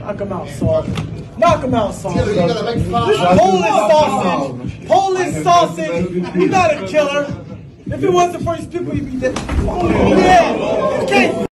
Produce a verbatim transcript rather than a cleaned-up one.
Knock him out, Saul. Knock him out, Saul. This is Polish sausage. Polish sausage. You're not a killer. If it wasn't for these people, you'd be dead. Yeah. Okay.